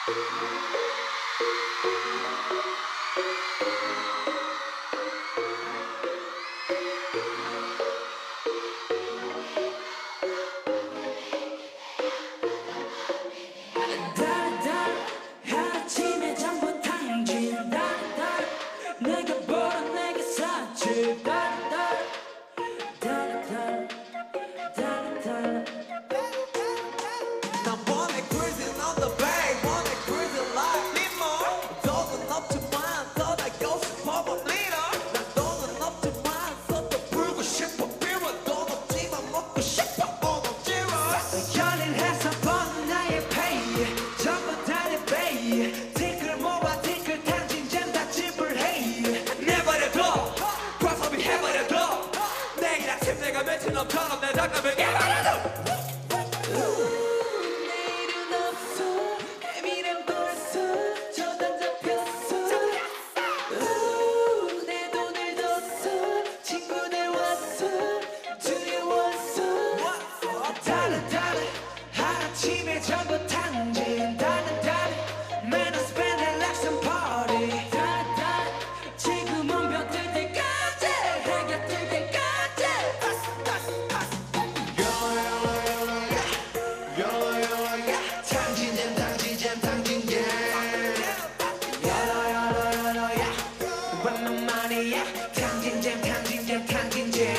아침에 전부 탕진 내가 벌어 내게 사치 난 원해 cruising on the bay, 원해 cruising like Limo. 돈은 없지만 떠나고 싶어 본 leader. 난 돈은 없지만 손도 풀고 싶어 비워. 돈 없지만 먹고 싶어 오늘 지워. 연인해서 번 나의 pay 전부 다내 pay 티끌 모아 티끌 탕진 잼다 지불해 내버려둬 과소비 해버려둬. 내일 아침 내가 며칠놈처럼 내 잠깐을 깨버려둬. 내일은 없어 내미련 벌써 저단 잡혔어 내 돈을 뒀어 친구들 왔어 두려웠어 다른 아침에 전부 탕진 Man I spend it like some party 지금은 벼뜰 때까지 해가 뜰 때까지 탕진잼 탕진잼 탕진잼 야라야라야라야 완전 많이야 탕진잼 탕진잼 탕진잼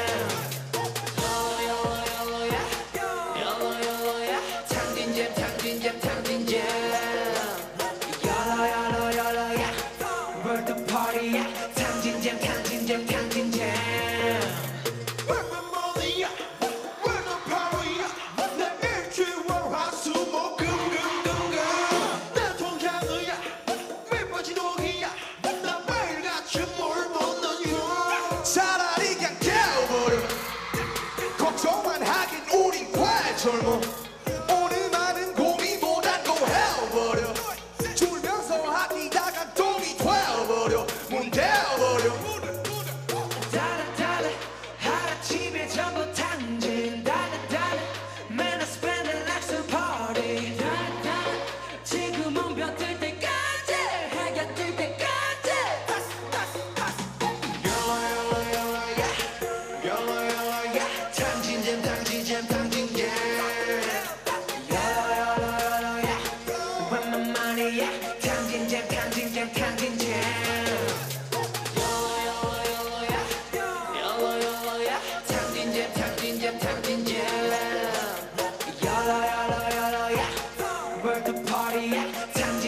야라야라야 탕진잼 탕진잼 탕진잼 야라야라야라야 월드 파티야 탕진잼 탕진잼 탕진잼 차라리 그냥 깨워버려. 걱정만 하긴 우린 과연 젊어. 오늘만은 고민보단 고해버려. 졸면서 하기다가 돈이 되어버려. 문 대어버려. 달라 아침에 전부 탕진 Man I spend it like some party 지금은 벼뜰 때까지 해가 뜰 때까지 탕진잼 탕진잼 탕진잼 야야야야야 완전 많이야 탕진잼 탕진잼 탕진잼 탕진잼 탕진잼 탕진잼 야라야라야라야 월드 파티야 탕진잼